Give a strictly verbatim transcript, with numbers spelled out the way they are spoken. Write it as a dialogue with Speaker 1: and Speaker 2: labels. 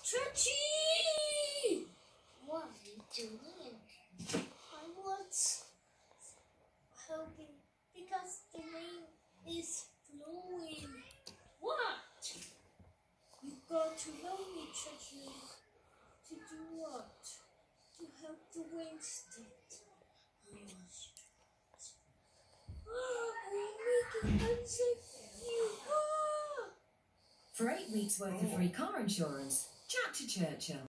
Speaker 1: Stretchy! What are you doing? I was helping because the rain is flowing. What? You got to help me, Stretchy. To do what? To help the rain stop.
Speaker 2: For eight weeks' worth of free car insurance, chat to Churchill.